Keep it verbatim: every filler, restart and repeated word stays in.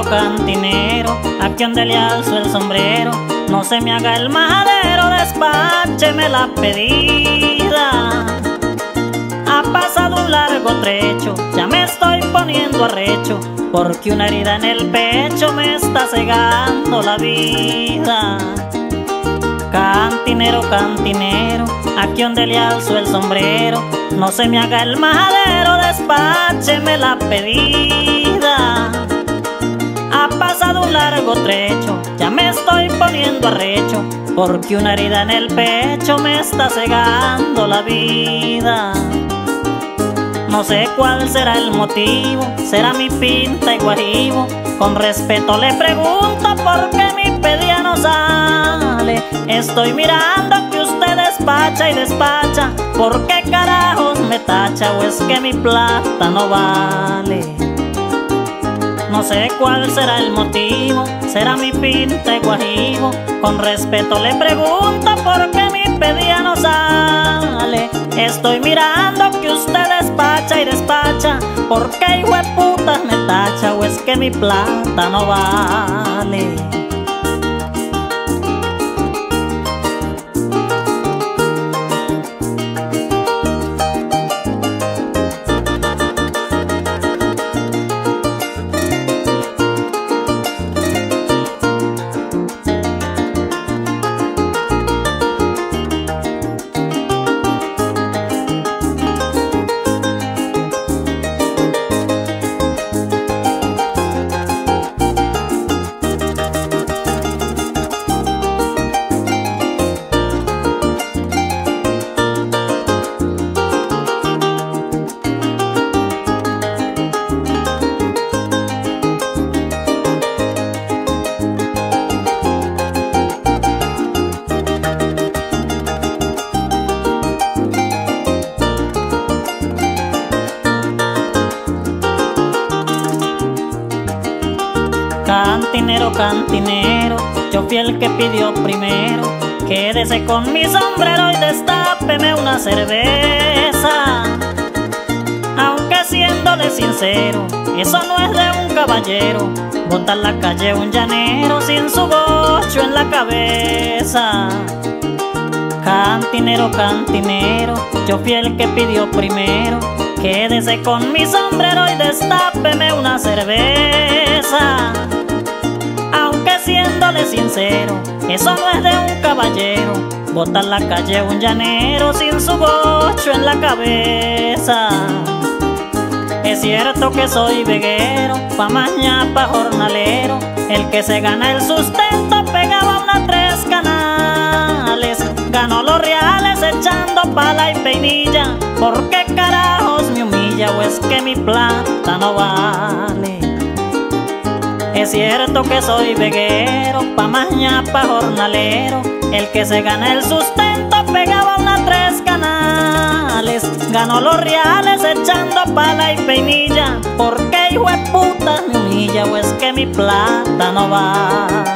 cantinero, a quien le alzo el sombrero. No se me haga el majadero, despácheme la pedida. Ha pasado un largo trecho, ya me estoy poniendo arrecho, porque una herida en el pecho me está cegando la vida. Cantinero, cantinero, aquí donde le alzo el sombrero. No se me haga el majadero, despácheme la pedida. Ha pasado un largo trecho, ya me estoy poniendo arrecho, porque una herida en el pecho me está cegando la vida. No sé cuál será el motivo, será mi pinta y guajibo. Con respeto le pregunto por qué mi pedía no sale. Estoy mirando que usted despacha y despacha, ¿por qué carajos me tacha? ¿O es que mi plata no vale? No sé cuál será el motivo, será mi pinta y guajibo. Con respeto le pregunto por qué mi pedía no sale. Estoy mirando que usted despacha y despacha, ¿por qué hijo de putas me tacha? ¿O es que mi plata no vale? Cantinero, cantinero, yo fui el que pidió primero. Quédese con mi sombrero y destápeme una cerveza. Aunque siéndole sincero, eso no es de un caballero, botar la calle un llanero sin su bocho en la cabeza. Cantinero, cantinero, yo fui el que pidió primero. Quédese con mi sombrero y destápeme una cerveza. Aunque siéndole sincero, eso no es de un caballero, botar la calle un llanero sin su bocho en la cabeza. Es cierto que soy veguero, pa' mañana, pa' jornalero. El que se gana el sustento pegaba una tres canales. Ganó los reales echando pala y peinilla. ¿Por qué carajos me humilla? ¿O es que mi plata no vale? Es cierto que soy veguero, pa' mañana, pa' jornalero. El que se gana el sustento pegaba una tres canales. Ganó los reales echando pala y peinilla. ¿Por qué hijo de puta me humilla? ¿O es que mi plata no vale?